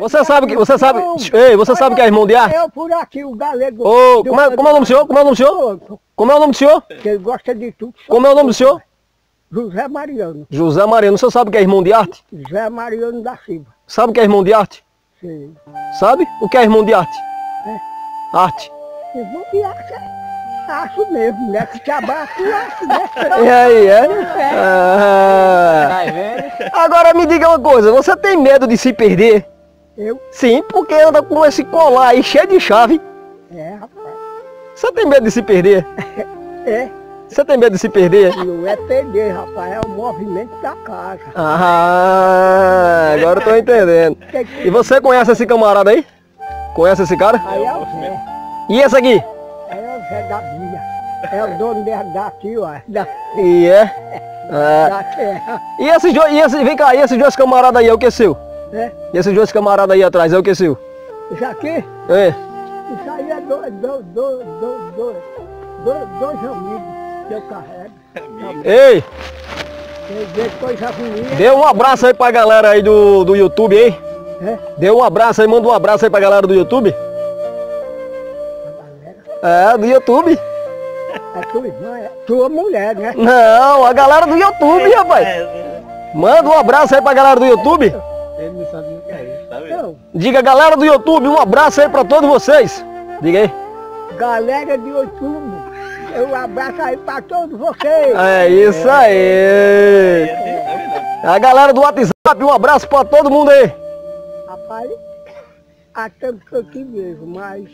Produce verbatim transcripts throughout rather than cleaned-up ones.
Você sabe que, você sabe, ei, você sabe que é irmão de arte? Eu por aqui, o galego... Ô, como é, como é o nome do senhor? Como é o nome do senhor? Como é o nome do senhor? Que ele gosta de tudo. Como é o nome do senhor? José Mariano. José Mariano. O senhor sabe que é irmão de arte? José Mariano da Silva. Sabe o que é irmão de arte? Sim. Sabe? O que é irmão de arte? É. Arte. Irmão de arte, acho mesmo, né? Que trabalha com arte, né? E aí, é? Ah. Agora me diga uma coisa, você tem medo de se perder? Eu? Sim, porque anda com esse colar aí cheio de chave. É, rapaz. Você tem medo de se perder? É. Você tem medo de se perder? Não é perder, rapaz, é o movimento da casa. Ah, agora eu tô entendendo. E você conhece esse camarada aí? Conhece esse cara? Aí é o Zé. E esse aqui? Aí é o Zé da Bia. É o dono da- daqui, ó. Da, E é? Ah. da terra. E esses dois, e esse, vem cá, e esses dois camaradas aí é o que seu? Né? E esses dois camaradas aí atrás é o que seu? Isso aqui, É. isso aí é dois, dois, dois, dois, dois, dois, dois amigos que eu carrego. Ei, Tem vez coisa ruim. dê um abraço aí pra galera aí do, do YouTube aí. É? Dê um abraço aí, manda um abraço aí pra galera do YouTube. A galera. É, do YouTube. É tua irmã, é tua mulher, né? Não, a galera do YouTube, rapaz. Manda um abraço aí pra galera do YouTube. Ele não sabe o que é isso, tá vendo? Então, Diga, galera do YouTube, um abraço aí pra todos vocês. Diga aí. galera de outubro, eu abraço aí pra todos vocês. É isso aí. A galera do WhatsApp, um abraço pra todo mundo aí. Rapaz, até que aqui mesmo, mas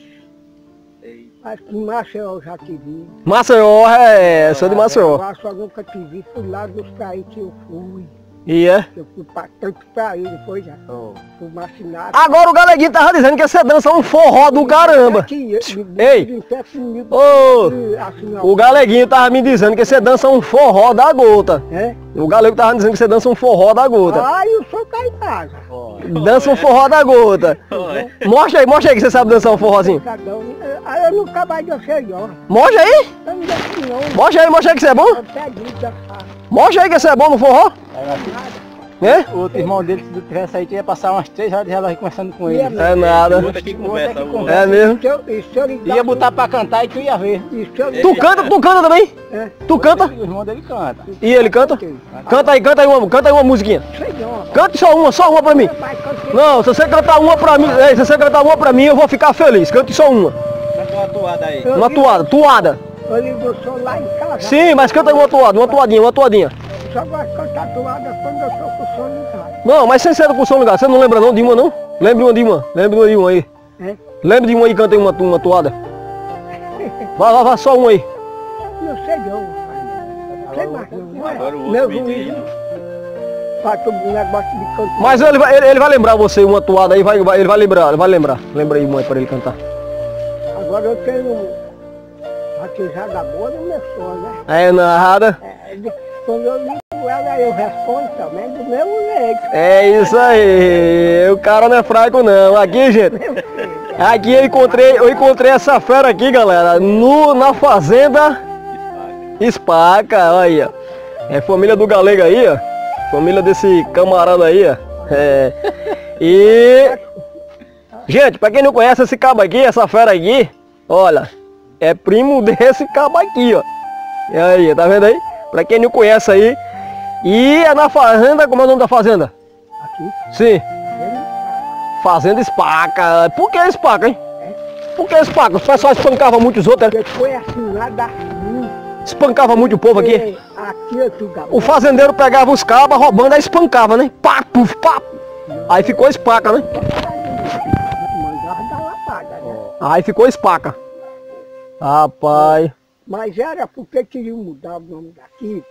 acho que em Maceió eu já te vi. Maceió, é, sou de Maceió. Eu acho que eu nunca te vi, fui lá dos países que eu fui. E é? Eu fui pra tanto país, foi já. Fui macinado. Agora o Galeguinho tava dizendo que você dança um forró do caramba. Ei, ô, o Galeguinho tava me dizendo que você dança um forró da gota. É? O Galego tava dizendo que você dança um forró da gota. Ah, eu sou cá em casa. Dança um forró da gota. Mostra aí, mostra aí que você sabe dançar um forrozinho. Aí eu nunca mais dancei, não. Mostra aí. Eu não danço não. Mostra aí, mostra aí que você é bom. Eu pego de dançar. Mostra aí que você é bom no forró. É? O outro irmão dele, se tivesse aí, ia passar umas três horas de relógio conversando com ele. É nada. É mesmo. Se eu, e se eu ligar Ia botar pra cantar e tu ia ver. e se eu Tu canta, tu canta também? É. Tu canta? O irmão dele canta. E ele canta? Canta aí, canta aí uma, canta aí uma musiquinha. sei não. Cante só uma, só uma pra mim. Vai cantar. Não, se você cantar uma pra mim, ei, se você cantar uma pra mim, eu vou ficar feliz. Cante só uma. Canta uma toada aí. Eu Uma ligo- toada, toada. Eu ligo o som lá em casa. Sim, mas canta aí uma toada, uma toadinha, uma toadinha. Só gosto de cantar toada quando eu tô com o som em casa. Não, mas sem ser com o som ligado. Você não lembra não de uma não? Lembre uma de uma, lembre uma de uma aí. É? Lembre de uma aí, canta aí uma, uma toada. Vai, vai, vai, só uma aí. Não sei não. Não sei mais não. Agora o outro Meu menino. juiz. Faz todo um negócio de cantar. Mas ele vai, ele, ele vai lembrar você uma toada aí, vai, vai, ele vai lembrar, ele vai lembrar. Lembra aí uma aí pra ele cantar. Agora eu tenho batizada boa no meu sonho, né? É nada. É, de- quando eu ligo ela, eu respondo também do meu jeito. É isso aí. O cara não é fraco não. Aqui, gente. Aqui eu encontrei, eu encontrei essa fera aqui, galera, no, na fazenda Espaca, olha aí, ó. É família do Galego aí, ó. Família desse camarada aí, ó. É. E... Gente, pra quem não conhece esse cabo aqui, essa fera aqui, olha, é primo desse cabo aqui, ó. E aí, tá vendo aí? Pra quem não conhece aí. E é na fazenda, como é o nome da fazenda? Aqui. Sim. Fazenda Espaca. Por que Espaca, hein? Por que Espaca? Os pessoal espancava muito os outros, né? Depois assinada assim. Espancava muito o povo aqui. Aqui é tudo. O fazendeiro pegava os cabos, roubando, aí espancava, né? Pá, puf, pá. Aí ficou Espaca, né? Mandava dar lapada, né? Aí ficou Espaca. Rapaz. Mas era porque queriam mudar o nome daqui.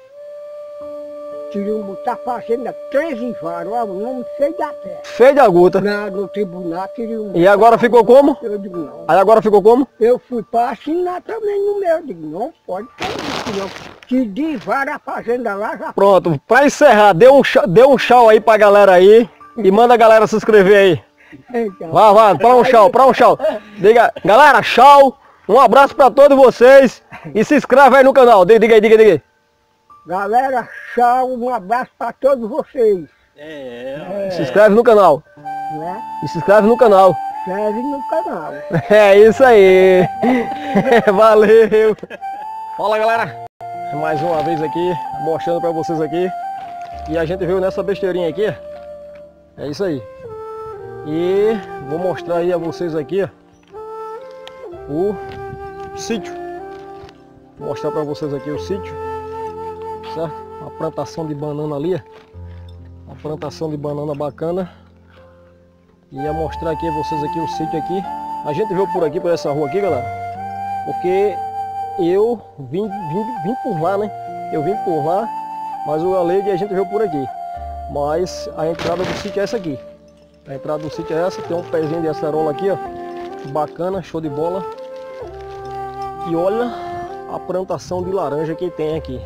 Queriam botar fazenda três em varo, ó, o nome feio da terra. Feio de aguta. Na, no tribunal queriam E agora ficou como? Eu digo não. Aí agora ficou como? Eu fui para assinar também no meu. Eu digo, não pode fazer isso não. Que de vara a fazenda lá já. Pronto, pra encerrar, dê um, tchau- dê um tchau aí pra galera aí. E manda a galera se inscrever aí. Então, Vai, vai, pra um tchau, pra um tchau. Diga, galera, tchau. Um abraço pra todos vocês. E se inscreve aí no canal. Diga, diga aí, diga, diga aí. galera, tchau, um abraço para todos vocês. É, Se inscreve no canal. né? E se inscreve no canal. Inscreve no canal. É isso aí. Valeu. Fala, galera. Mais uma vez aqui, mostrando pra vocês aqui. E a gente veio nessa besteirinha aqui. É isso aí. E vou mostrar aí a vocês aqui o sítio. Vou mostrar pra vocês aqui o sítio. Certo? A plantação de banana ali. Uma plantação de banana bacana. E ia mostrar aqui a vocês aqui o sítio aqui. A gente veio por aqui, por essa rua aqui, galera. Porque eu vim, vim, vim por lá, né? Eu vim por lá, mas o galego e a gente veio por aqui. Mas a entrada do sítio é essa aqui. A entrada do sítio é essa, tem um pezinho de acerola aqui, ó. Bacana, show de bola. E olha a plantação de laranja que tem aqui.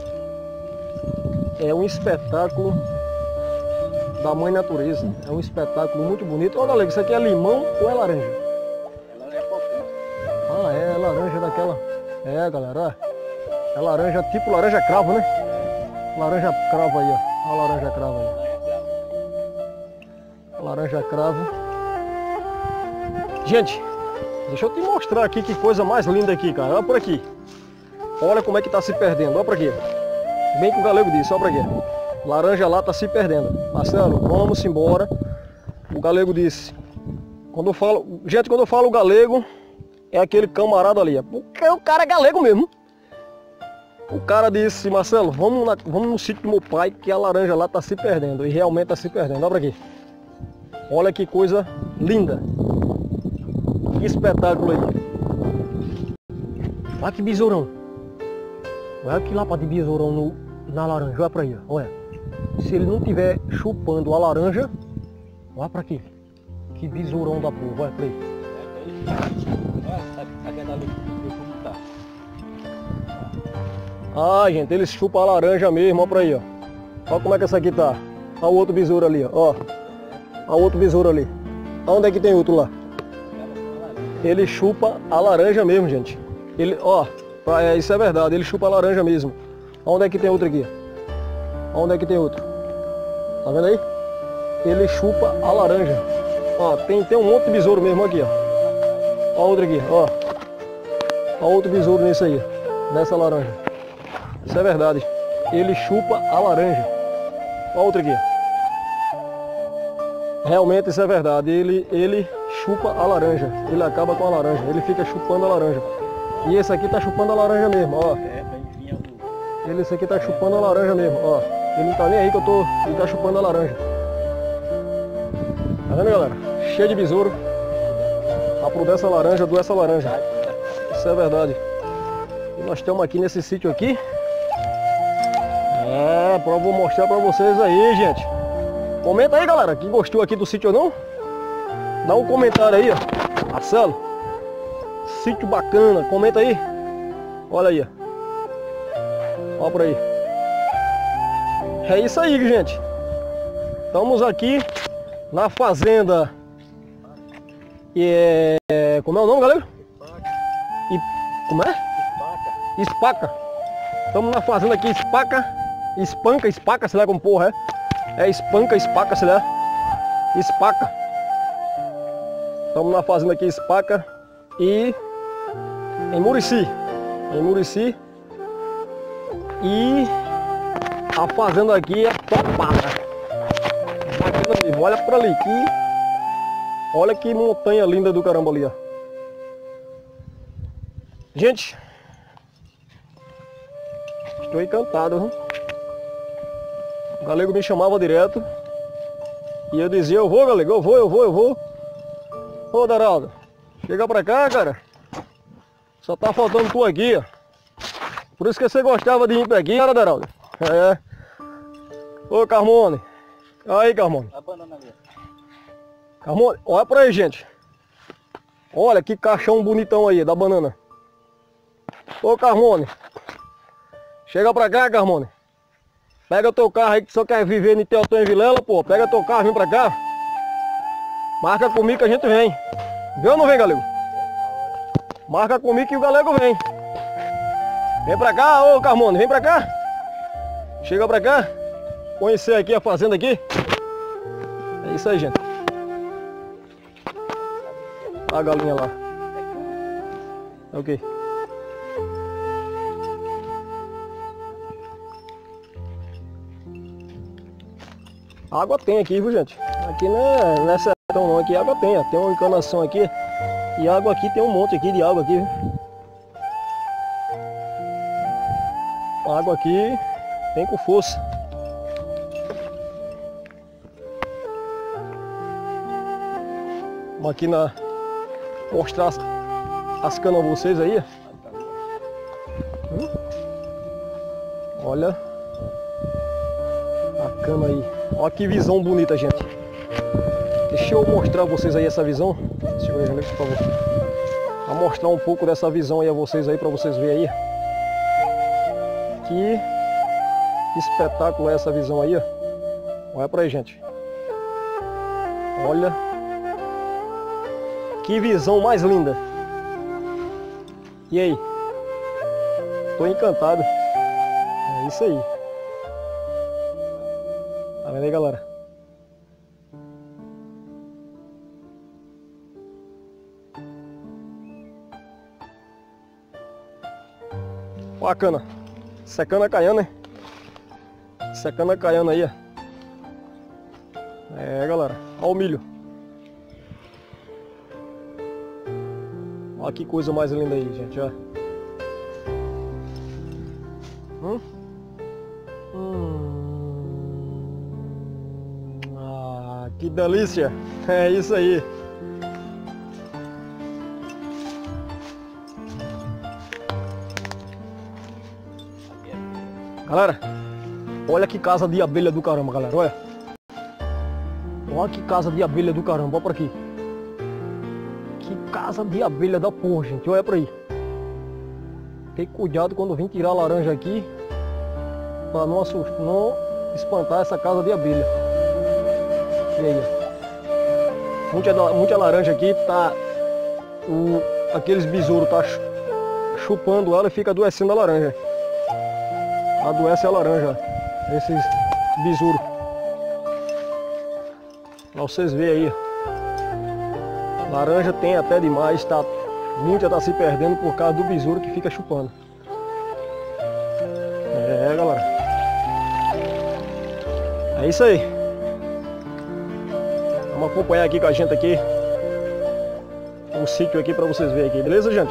É um espetáculo da mãe natureza. É um espetáculo muito bonito. Olha, galego, isso aqui é limão ou é laranja? Ah, é, é laranja daquela. É, galera, ó. É laranja, tipo laranja cravo, né? Laranja cravo aí, ó. Olha a laranja cravo aí. Laranja cravo. Gente, deixa eu te mostrar aqui que coisa mais linda aqui, cara. Olha por aqui. Olha como é que tá se perdendo. Olha por aqui. Bem que o galego disse, olha por aqui. Laranja lá tá se perdendo. Marcelo, vamos embora. O galego disse. Quando eu falo, gente, quando eu falo galego, é aquele camarada ali. Porque o cara é galego mesmo. O cara disse, Marcelo, vamos, na, vamos no sítio do meu pai, que a laranja lá tá se perdendo. E realmente tá se perdendo. Olha por aqui. Olha que coisa linda. Que espetáculo aí. Olha que besourão. Olha que lapa de besourão no, na laranja. Olha pra aí, olha. Se ele não tiver chupando a laranja, olha pra aqui. Que besourão da porra. Olha pra aí. Ah, gente, eles chupam a laranja mesmo. Olha pra aí, ó. Olha como é que essa aqui tá. Olha o outro besouro ali, ó. Ó. Olha outro besouro ali. Onde é que tem outro lá? Ele chupa a laranja mesmo, gente. Ele, ó, é, isso é verdade, ele chupa a laranja mesmo. Onde é que tem outro aqui? Onde é que tem outro? Tá vendo aí? Ele chupa a laranja. Ó, tem, tem um monte de besouro mesmo aqui, ó. Ó outro aqui, ó. Ó outro besouro nisso aí, nessa laranja. Isso é verdade. Ele chupa a laranja. Ó outro aqui. Realmente isso é verdade, ele, ele chupa a laranja, ele acaba com a laranja, ele fica chupando a laranja. E esse aqui tá chupando a laranja mesmo, ó. Ele, esse aqui tá chupando a laranja mesmo, ó. Ele não tá nem aí que eu tô, ele tá chupando a laranja. Tá vendo, galera? Cheio de besouro. Apro essa laranja, do essa laranja. Isso é verdade. E nós estamos aqui nesse sítio aqui. É, pra, vou mostrar pra vocês aí, gente. Comenta aí, galera, que gostou aqui do sítio ou não. Dá um comentário aí, ó. Marcelo, sítio bacana, comenta aí. Olha aí, ó. Olha por aí. É isso aí, gente. Estamos aqui na fazenda. E é... Como é o nome, galera? E... Como é? Espaca. Estamos na fazenda aqui, Espaca. Espanca, Espaca, sei lá como porra é. É espanca, espaca, sei lá. Espaca. Estamos na fazenda aqui, Espaca. E em Murici. Em Murici. E a fazenda aqui é topada. Bacana mesmo. Olha pra ali. Que... Olha que montanha linda do caramba ali, ó. Gente. Estou encantado, viu? O galego me chamava direto. E eu dizia, eu vou, galego, eu vou, eu vou, eu vou. Ô, Daraldo, chega pra cá, cara. Só tá faltando tu aqui, ó. Por isso que você gostava de vir pra aqui, cara, Daraldo. É. Ô, Carmone. Aí, Carmone. A banana ali. Carmone, olha pra aí, gente. Olha que caixão bonitão aí, da banana. Ô, Carmone. Chega pra cá, Carmone. Pega teu carro aí que só quer viver no Teotão e Vilela, pô. Pega teu carro, vem pra cá. Marca comigo que a gente vem. Vem ou não vem, galego? Marca comigo que o galego vem. Vem pra cá, ô Carmone, vem pra cá. Chega pra cá. Conhecer aqui a fazenda aqui. É isso aí, gente. a galinha lá. É o quê? Água tem aqui, viu, gente? Aqui não é, não é sertão não, aqui água tem, ó. Tem uma encanação aqui. E água aqui, tem um monte aqui de água aqui, viu? A água aqui tem com força. Vamos aqui na... mostrar as, as canas a vocês aí. Hum? Olha a cana aí. Olha que visão bonita, gente. Deixa eu mostrar a vocês aí essa visão. Segura aí, por favor. Vou mostrar um pouco dessa visão aí a vocês aí, para vocês verem aí. Que espetáculo é essa visão aí, ó. Olha pra aí, gente. Olha. Que visão mais linda. E aí? Tô encantado. É isso aí. Tá vendo aí, galera? Olha a cana. Secando a caiana, hein? Secando a caiana aí, ó. É, galera. Olha o milho. Olha que coisa mais linda aí, gente, ó. Hum? Hum. Ah, que delícia! É isso aí. Galera, olha que casa de abelha do caramba, galera, olha. Olha que casa de abelha do caramba, olha por aqui. Que casa de abelha da porra, gente, olha pra aí. Tem cuidado quando vim tirar a laranja aqui, pra não, assustar, não espantar essa casa de abelha. E aí, muita, muita laranja aqui, tá, o, aqueles besouros tá chupando ela e fica adoecendo a laranja. Adoece a laranja, esses besouros. Pra vocês verem aí. Laranja tem até demais, tá, muita tá se perdendo por causa do besouro que fica chupando. É, galera. É isso aí. Vamos acompanhar aqui com a gente aqui o sítio aqui pra vocês verem aqui, beleza, gente?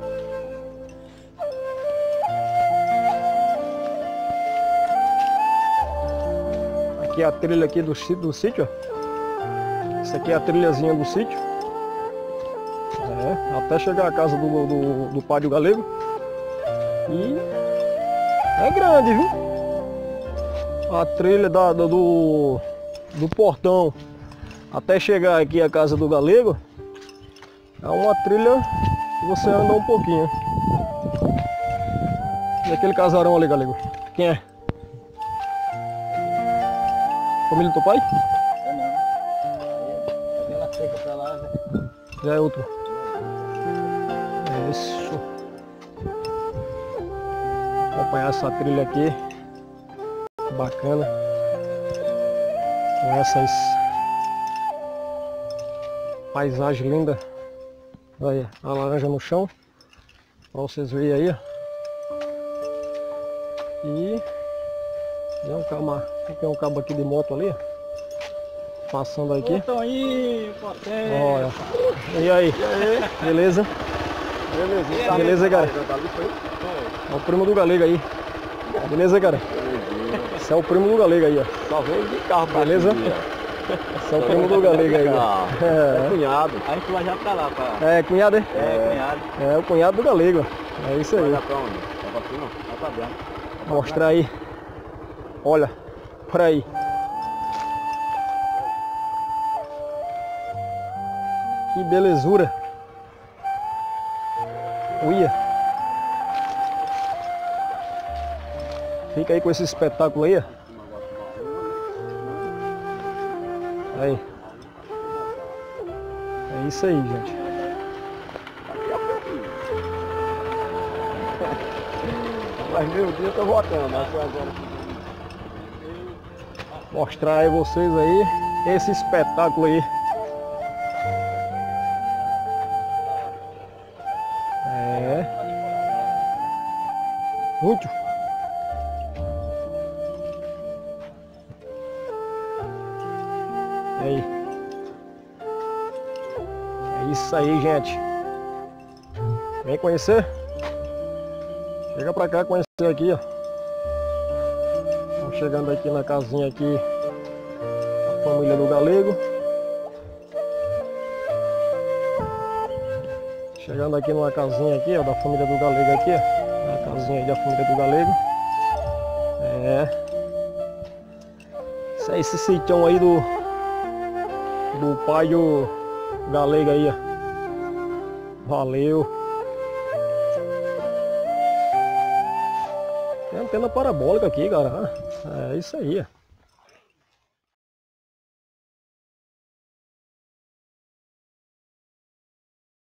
Aqui é a trilha aqui do, do sítio, ó. Essa aqui é a trilhazinha do sítio. É, até chegar à casa do, do, do Padre Galego. E é grande, viu? A trilha da, do, do portão até chegar aqui à casa do Galego é uma trilha que você anda um pouquinho. E aquele casarão ali, Galego? Quem é? Família do teu pai? É não. Aquela seca pra lá, né? Já é outro. Isso. Acompanhar essa trilha aqui. Bacana. Com essas paisagens lindas. Olha a laranja no chão. Pra vocês verem aí, ó. E tem um cabo, tem um cabo aqui de moto ali, ó. Passando aqui. Estão aí, potência. Olha. E aí? E aí? Beleza? Beleza, Beleza, cara? É o primo do Galego aí. Beleza, cara? Esse é o primo do Galego aí, ó. Só veio de carro, beleza? Esse é o primo do Galego aí, ó. É cunhado. A gente vai já pra lá, pra... É, cunhado, é? É, cunhado. É o cunhado do Galego, ó. É isso aí. Vai lá pra onde? Vai pra cima? Vai pra dentro. Mostrar aí. Olha, por aí. Que belezura. Uia. Fica aí com esse espetáculo aí, ó. Aí. É isso aí, gente. Mas meu Deus, eu tô voltando. Mas agora... Mostrar aí vocês aí esse espetáculo aí. Muito. Aí. É isso aí, gente. Vem conhecer? Chega pra cá conhecer aqui, ó. Estamos chegando aqui na casinha aqui, a família do Galego. Chegando aqui numa casinha aqui, ó, da família do Galego aqui, ó. A casinha aí da família do Galego. É. Esse é esse sítio aí do do pai do Galego aí, ó. Valeu. Tem antena parabólica aqui, cara. É isso aí, ó.